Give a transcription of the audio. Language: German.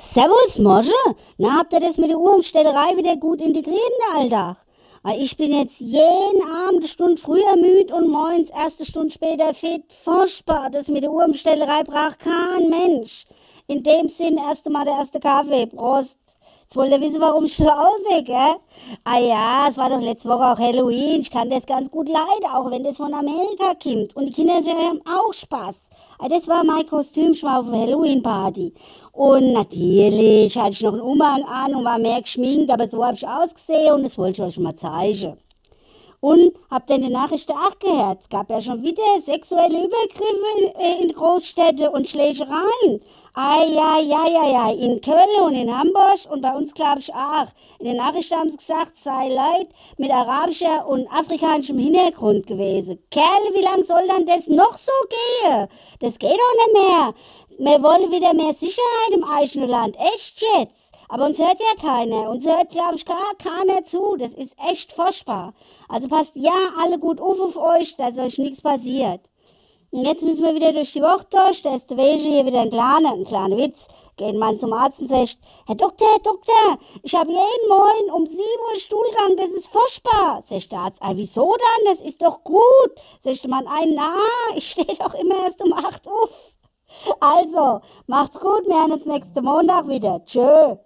Servus, Mosche. Na, habt ihr das mit der Uhrumstellerei wieder gut integriert in den Alltag? Ich bin jetzt jeden Abend eine Stunde früher müde und morgens erste Stunde später fit. Furchtbar, das mit der Uhrumstellerei braucht kein Mensch. In dem Sinn erst einmal der erste Kaffee. Prost. Jetzt wollt ihr wissen, warum ich so aussehe, gell? Ah ja, es war doch letzte Woche auch Halloween. Ich kann das ganz gut leiden, auch wenn das von Amerika kommt. Und die Kinder haben auch Spaß. Das war mein Kostüm schon mal auf der Halloween-Party. Und natürlich hatte ich noch einen Umhang an und war mehr geschminkt, aber so habe ich ausgesehen und das wollte ich euch mal zeigen. Und habt ihr in den Nachrichten auch gehört? Es gab ja schon wieder sexuelle Übergriffe in Großstädte und Schlägereien. Ja, in Köln und in Hamburg und bei uns glaube ich auch. In den Nachrichten haben sie gesagt, es sei Leute mit arabischer und afrikanischem Hintergrund gewesen. Kerle, wie lange soll dann das noch so gehen? Das geht doch nicht mehr. Wir wollen wieder mehr Sicherheit im eigenen Land. Echt jetzt? Aber uns hört ja keiner. Uns hört, glaube ich, gar keiner zu. Das ist echt furchtbar. Also passt ja alle gut auf euch, dass euch nichts passiert. Und jetzt müssen wir wieder durch die Woche durch. Da ist der Wege hier wieder ein kleiner Witz. Geht man zum Arzt und sagt, Herr Doktor, ich habe jeden Morgen um 7 Uhr Stuhlgang, das ist furchtbar. Sagt der Arzt, wieso dann? Das ist doch gut. Sagt der Mann, ich stehe doch immer erst um 8 Uhr. Also, macht's gut, wir hören uns nächsten Montag wieder. Tschö.